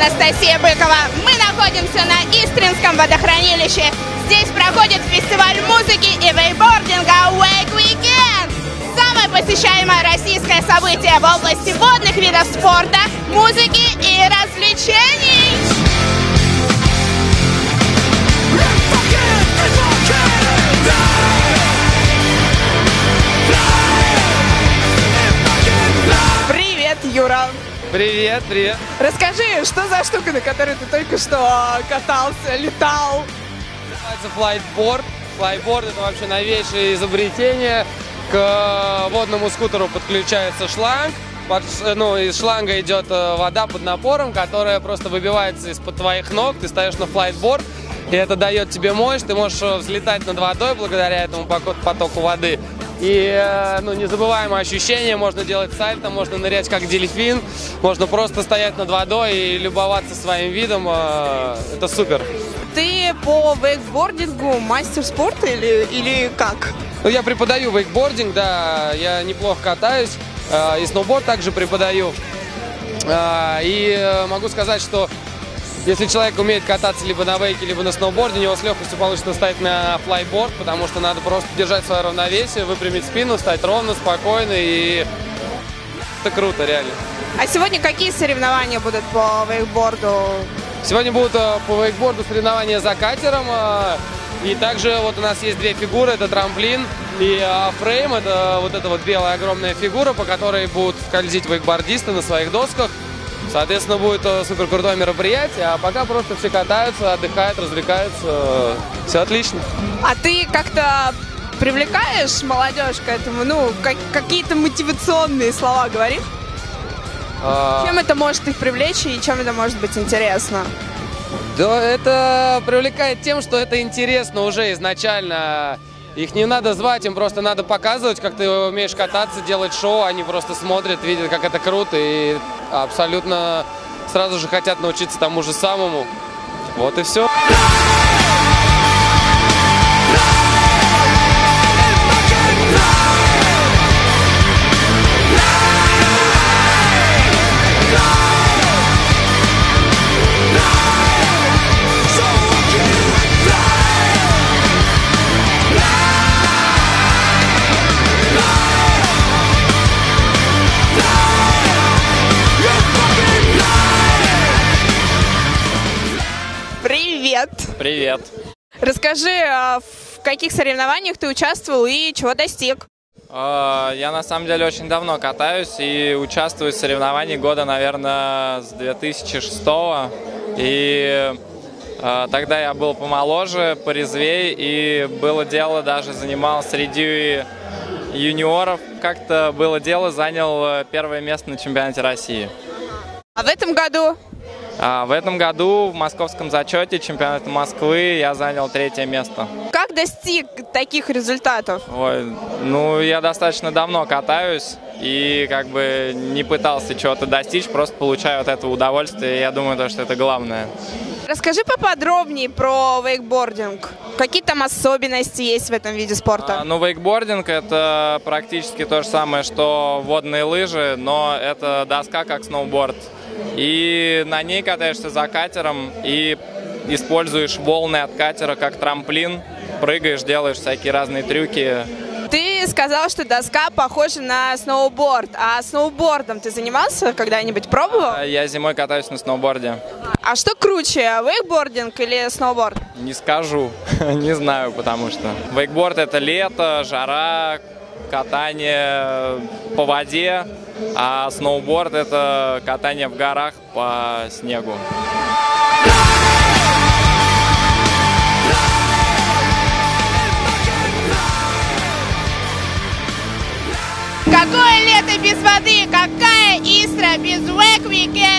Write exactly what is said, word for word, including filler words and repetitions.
Анастасия Быкова. Мы находимся на Истринском водохранилище. Здесь проходит фестиваль музыки и вейкбординга Wake Weekend. Самое посещаемое российское событие в области водных видов спорта, музыки и развлечений. Привет, Юра. Привет, привет. Расскажи, что за штука, на которой ты только что катался, летал? Называется флайтборд. Флайтборд — это вообще новейшее изобретение. К водному скутеру подключается шланг. Под, ну, из шланга идет вода под напором, которая просто выбивается из-под твоих ног. Ты стоишь на флайтборд, и это дает тебе мощь. Ты можешь взлетать над водой благодаря этому потоку воды. И ну, незабываемое ощущение, можно делать сальто, можно нырять как дельфин, можно просто стоять над водой и любоваться своим видом. Это супер. Ты по вейкбордингу мастер спорта или, или как? Ну, я преподаю вейкбординг, да, я неплохо катаюсь, и сноуборд также преподаю. И могу сказать, что если человек умеет кататься либо на вейке, либо на сноуборде, у него с легкостью получится встать на флайтборд, потому что надо просто держать свое равновесие, выпрямить спину, стать ровно, спокойно, и это круто, реально. А сегодня какие соревнования будут по вейкборду? Сегодня будут по вейкборду соревнования за катером, и также вот у нас есть две фигуры, это трамплин и фрейм, это вот эта вот белая огромная фигура, по которой будут скользить вейкбордисты на своих досках. Соответственно, будет супер крутое мероприятие, а пока просто все катаются, отдыхают, развлекаются. Все отлично. А ты как-то привлекаешь молодежь к этому? Ну, как, какие-то мотивационные слова говоришь? А... Чем это может их привлечь и чем это может быть интересно? Да, это привлекает тем, что это интересно уже изначально. Их не надо звать, им просто надо показывать, как ты умеешь кататься, делать шоу. Они просто смотрят, видят, как это круто, и абсолютно сразу же хотят научиться тому же самому. Вот и все. Привет! Привет! Расскажи, в каких соревнованиях ты участвовал и чего достиг? Я на самом деле очень давно катаюсь и участвую в соревнованиях года, наверное, с две тысячи шестого. И тогда я был помоложе, порезвее, и было дело, даже занимал среди юниоров. Как-то было дело, занял первое место на чемпионате России. А в этом году? А в этом году в московском зачете чемпионата Москвы я занял третье место. Как достиг таких результатов? Ой, ну, я достаточно давно катаюсь и как бы не пытался чего-то достичь, просто получаю от этого удовольствие, и я думаю, то, что это главное. Расскажи поподробнее про вейкбординг. Какие там особенности есть в этом виде спорта? А, ну, вейкбординг — это практически то же самое, что водные лыжи, но это доска как сноуборд. И на ней катаешься за катером и используешь волны от катера как трамплин, прыгаешь, делаешь всякие разные трюки. Ты сказал, что доска похожа на сноуборд, а сноубордом ты занимался когда-нибудь, пробовал? Я зимой катаюсь на сноуборде. А что круче, вейкбординг или сноуборд? Не скажу, не знаю, потому что вейкборд — это лето, жара, катание по воде, а сноуборд — это катание в горах по снегу. Какое лето без воды, какая Истра без Wake Weekend?